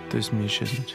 То есть мне исчезнуть.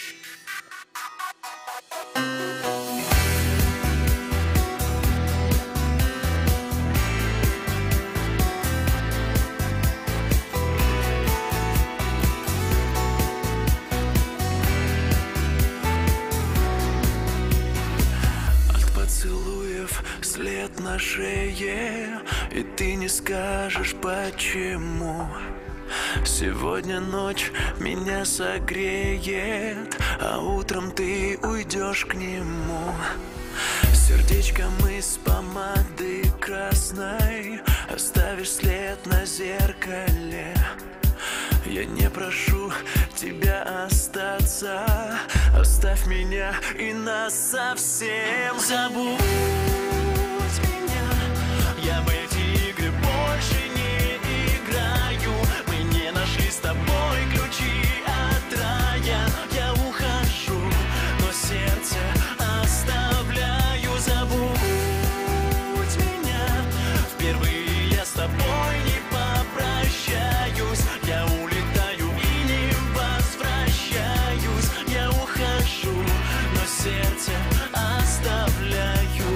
След на шее, и ты не скажешь почему. Сегодня ночь меня согреет, а утром ты уйдешь к нему. Сердечком из помады красной оставишь след на зеркале. Я не прошу тебя остаться, оставь меня и нас совсем. Забудь меня, я в эти игры больше не играю. Мы не нашли с тобой ключи от рая. Я ухожу, но сердце оставляю. Забудь меня, впервые я с тобой не попрощаюсь. Я улетаю и не возвращаюсь. Я ухожу, но сердце оставляю.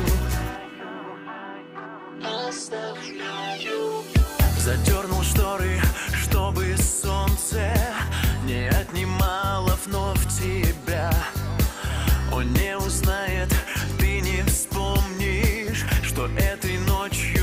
Задернул шторы, чтобы солнце не отнимало вновь тебя. Он не узнает, ты не вспомнишь, что этой ночью